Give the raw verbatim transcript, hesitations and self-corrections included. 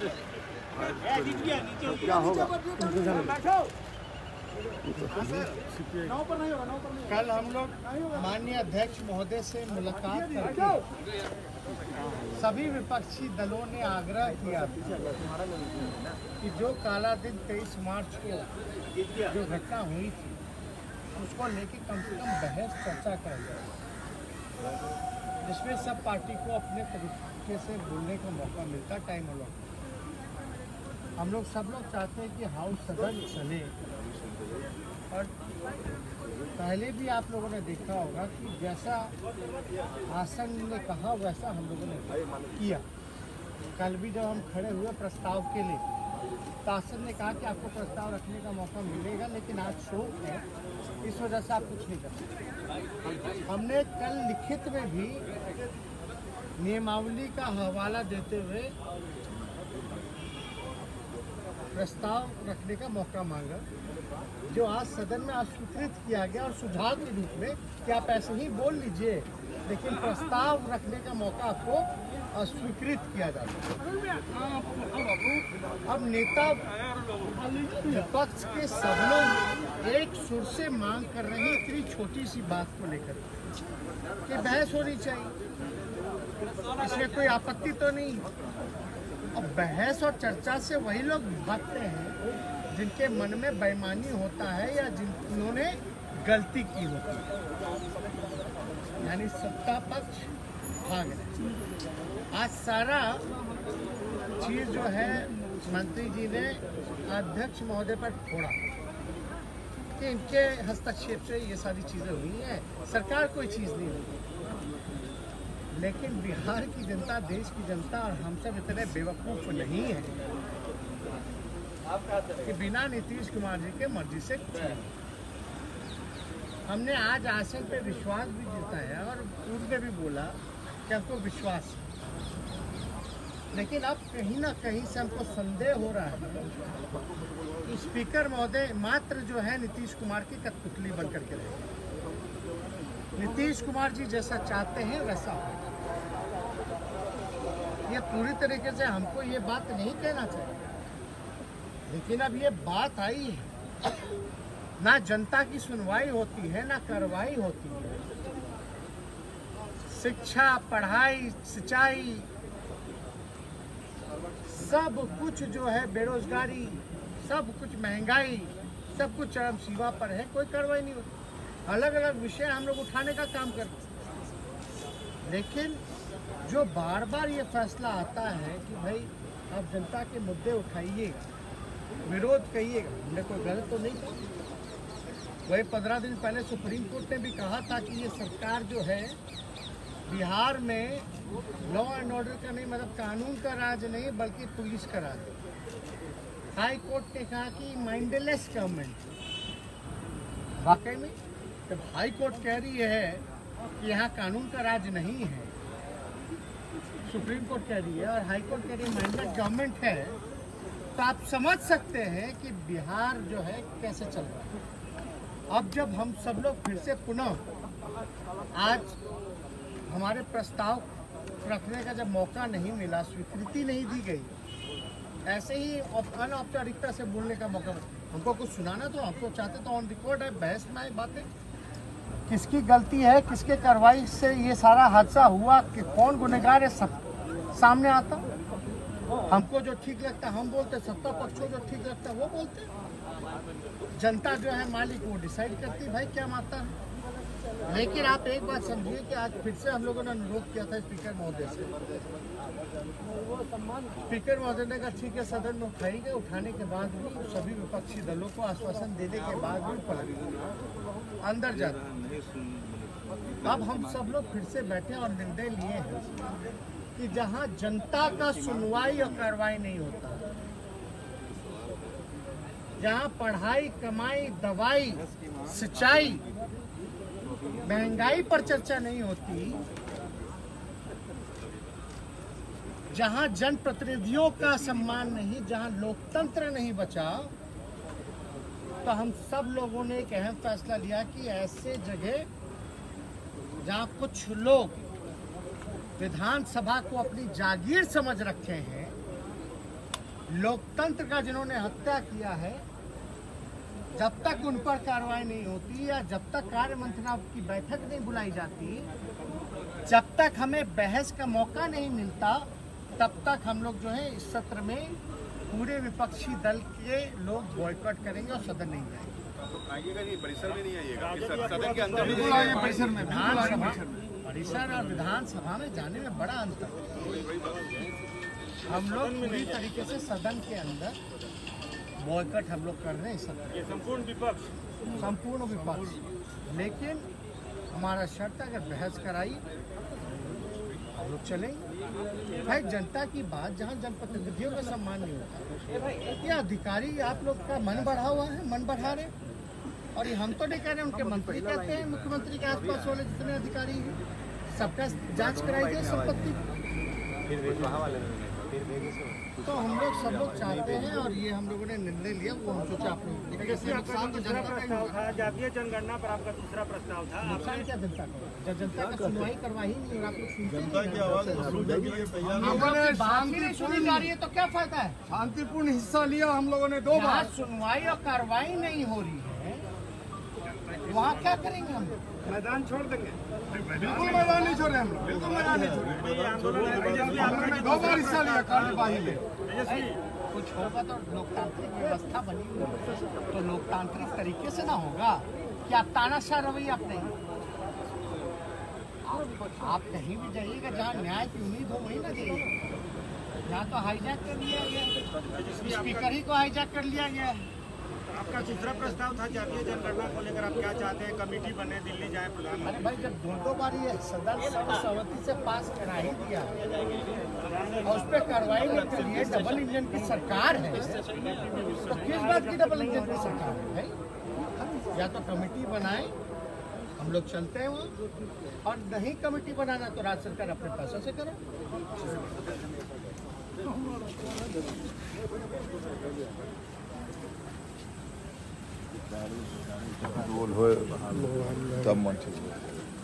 क्या होगा? कल हम लोग माननीय अध्यक्ष महोदय से मुलाकात करके सभी विपक्षी दलों ने आग्रह किया कि जो काला दिन तेईस मार्च को जो घटना हुई थी उसको लेके कम से कम बहस चर्चा कर जाए, जिसमें सब पार्टी को अपने तरीके से बोलने का मौका मिलता टाइम अलॉट। हम लोग सब लोग चाहते हैं कि हाउस सदन चले, और पहले भी आप लोगों ने देखा होगा कि जैसा आसन ने कहा वैसा हम लोगों ने किया। कल भी जब हम खड़े हुए प्रस्ताव के लिए तो आसन ने कहा कि आपको प्रस्ताव रखने का मौका मिलेगा, लेकिन आज शोक है, इस वजह से आप कुछ नहीं कर सकते। हमने कल लिखित में भी नियमावली का हवाला देते हुए प्रस्ताव रखने का मौका मांगा, जो आज सदन में अस्वीकृत किया गया, और सुझाव के रूप में कि आप ऐसे ही बोल लीजिए, लेकिन प्रस्ताव रखने का मौका आपको अस्वीकृत किया जाता है। अब नेता विपक्ष के सब लोग एक सुर से मांग कर रहे हैं इतनी छोटी सी बात को लेकर कि बहस होनी चाहिए, इसमें कोई आपत्ति तो नहीं। अब बहस और चर्चा से वही लोग भागते हैं जिनके मन में बेईमानी होता है या जिन्होंने गलती की होती है, यानी सत्ता पक्ष भाग रहे। आज सारा चीज जो है मंत्री जी ने अध्यक्ष महोदय पर छोड़ा कि इनके हस्तक्षेप से ये सारी चीजें हुई हैं, सरकार कोई चीज नहीं हुई। लेकिन बिहार की जनता, देश की जनता और हम सब इतने बेवकूफ नहीं है कि बिना नीतीश कुमार जी के मर्जी से कुछ नहीं। हमने आज आसन पे विश्वास भी जताया और पूर्व में भी बोला कि हमको विश्वास है, लेकिन अब कहीं ना कहीं से हमको संदेह हो रहा है कि स्पीकर महोदय मात्र जो है नीतीश कुमार की कठपुतली बन करके रहे। नीतीश कुमार जी जैसा चाहते हैं वैसा हो। ये पूरी तरीके से हमको ये बात नहीं कहना चाहिए, लेकिन अब ये बात आई है, ना जनता की सुनवाई होती है ना कार्रवाई होती है। शिक्षा, पढ़ाई, सिंचाई, सब कुछ जो है, बेरोजगारी, सब कुछ महंगाई, सब कुछ चरम सीमा पर है, कोई कार्रवाई नहीं होती। अलग अलग विषय हम लोग उठाने का काम करते हैं, लेकिन जो बार बार ये फैसला आता है कि भाई आप जनता के मुद्दे उठाइएगा, विरोध कहिएगा, हमने कोई गलत तो नहीं कहा। वही पंद्रह दिन पहले सुप्रीम कोर्ट ने भी कहा था कि ये सरकार जो है बिहार में लॉ एंड ऑर्डर का नहीं, मतलब कानून का राज नहीं बल्कि पुलिस का राज है। हाई कोर्ट ने कहा कि माइंडलेस गवर्नमेंट। वाकई में जब हाई कोर्ट कह रही है कि यहाँ कानून का राज नहीं है, सुप्रीम कोर्ट कह रही है और हाई कोर्ट कह रही है माइंडलेस गवर्नमेंट है, तो आप समझ सकते हैं कि बिहार जो है कैसे चल रहा है। अब जब हम सब लोग फिर से पुनः आज हमारे प्रस्ताव रखने का जब मौका नहीं मिला, स्वीकृति नहीं दी गई, ऐसे ही अनौपचारिकता से बोलने का मौका, हमको कुछ सुनाना तो हमको चाहते तो ऑन रिकॉर्ड है, बहस में बातें किसकी गलती है, किसके कार्रवाई से ये सारा हादसा हुआ, कि कौन गुनहगार है, सब सामने आता। हमको जो ठीक लगता है हम बोलते, सत्ता पक्ष को जो ठीक लगता है वो बोलते। जनता जो है मालिक, वो डिसाइड करती भाई क्या मानता है। लेकिन आप एक बात समझिए कि आज फिर से हम लोगों ने अनुरोध किया था स्पीकर महोदय से। स्पीकर महोदय ने कहा ठीक है सदन में उठाएंगे, उठाने के बाद भी सभी विपक्षी दलों को आश्वासन देने के बाद भी पलट अंदर जाते। अब हम सब लोग फिर से बैठे और निर्णय लिए हैं कि जहां जनता का सुनवाई और कार्रवाई नहीं होता, जहां पढ़ाई, कमाई, दवाई, सिंचाई, महंगाई पर चर्चा नहीं होती, जहां जनप्रतिनिधियों का सम्मान नहीं, जहां लोकतंत्र नहीं बचा, तो हम सब लोगों ने एक अहम फैसला लिया कि ऐसे जगह जहां कुछ लोग विधानसभा को अपनी जागीर समझ रखे हैं, लोकतंत्र का जिन्होंने हत्या किया है, जब तक उन पर कार्रवाई नहीं होती या जब तक कार्य मंत्रणा की बैठक नहीं बुलाई जाती, जब तक हमें बहस का मौका नहीं मिलता, तब तक हम लोग जो है इस सत्र में पूरे विपक्षी दल के लोग बॉयकॉट करेंगे और सदन नहीं जाएंगे। आइएगा नहीं, परिसर में नहीं आइएगा, सदन के अंदर बिल्कुल आइए परिसर में, विधानसभा परिसर और विधानसभा में जाने में बड़ा अंतर है। हम लोग पूरी तरीके से सदन के अंदर बॉयकॉट हम लोग कर रहे हैं सत्र, संपूर्ण विपक्ष संपूर्ण विपक्ष। लेकिन हमारा शर्त अगर बहस कराई हम लोग चलेंगे। भाई जनता की बात जहाँ जनप्रतिनिधियों का सम्मान नहीं होता, ये अधिकारी आप लोग का मन बढ़ा हुआ है, मन बढ़ा रहे। और ये हम तो नहीं कह रहे, उनके मंत्री कहते हैं, मुख्यमंत्री के आसपास वाले जितने अधिकारी हैं सबका जांच कराई जाए संपत्ति। तो हम लोग सब लोग चाहते हैं और ये हम लोगों ने निर्णय लिया, वो हम सोचा आप लोग नुकसान तो जनता का ही होगा। जातीय जनगणना पर आपका दूसरा प्रस्ताव था, नुकसान क्या जनता का? जब जनता का सुनवाई करवाई नहीं और आप लोग सुनते नहीं, बात ही नहीं सुनी जा रही है तो क्या फायदा है? शांतिपूर्ण हिस्सा लिया हम लोगों ने दो बार। सुनवाई और कार्रवाई नहीं हो रही है, वहाँ क्या करेंगे हम? मैदान छोड़ देंगे? बिल्कुल मैदान नहीं छोड़े हम लोग, बिल्कुल मैदान नहीं छोड़े। हमने दो बार हिस्सा लिया कार्यवाही में। कुछ होगा तो लोकतांत्रिक व्यवस्था बनी हुई है, तो लोकतांत्रिक तरीके से ना होगा कि आप तानाशाह रवैया अपने आप, आप कहीं भी जाइएगा जहाँ न्याय की उम्मीद हो वही ना जाइएगा। यहाँ तो हाईजैक कर लिया गया, स्पीकर ही को हाईजैक कर लिया गया है। आपका तीसरा प्रस्ताव था जातीय जनगणना को लेकर, आप क्या चाहते हैं? कमेटी बने, दिल्ली जाए प्रधानमंत्री? अरे भाई जब दो दो बार ये सदन सर्वसम्मति से पास करा ही दिया और उस पर कार्रवाई नहीं करी है, डबल इंजन की सरकार है, तो किस बात की डबल इंजन की सरकार है भाई? या तो कमेटी बनाए, हम लोग चलते हैं वहाँ, और नहीं कमेटी बनाना तो राज्य सरकार अपने पैसों से करे। रोल हो तब मन ठीक